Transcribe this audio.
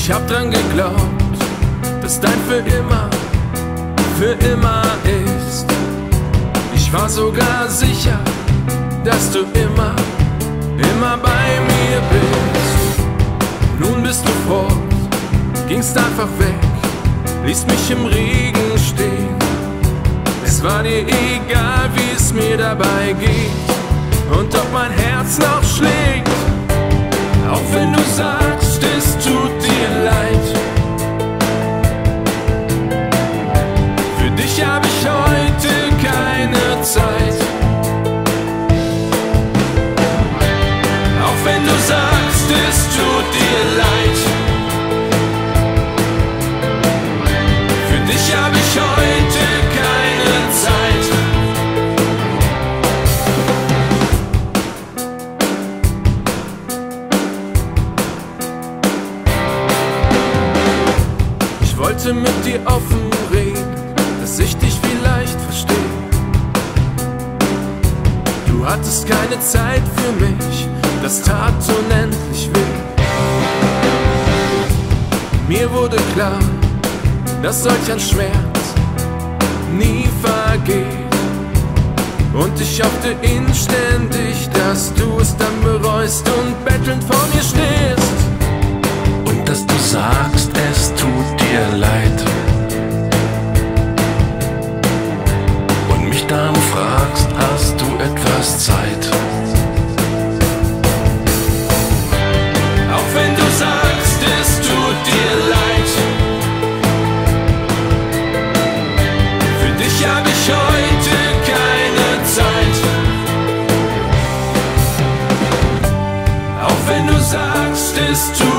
Ich hab dran geglaubt, dass dein für immer ist. Ich war sogar sicher, dass du immer bei mir bist. Nun bist du fort, gingst einfach weg, ließ mich im Regen stehen. Es war dir egal, wie es mir dabei geht und ob mein Herz noch schlägt. Auch wenn du sagst, es tut dir leid. Für dich hab ich heute keine Zeit. Auch wenn du sagst, es tut dir leid. Für dich hab ich heute keine Zeit. Ich wollte mit dir offen reden, dass ich dich vielleicht verstehe. Du hattest keine Zeit für mich, das tat unendlich weh. Mir wurde klar, dass solch ein Schmerz nie vergeht. Und ich hoffte inständig, dass du es dann bereust und bettelnd vor mir stehst. Und dass du sagst, es tut dir leid. Und mich dann fragst, hast du etwas Zeit? Auch wenn du sagst, es tut dir leid. Für dich hab ich heute keine Zeit. Auch wenn du sagst, es tut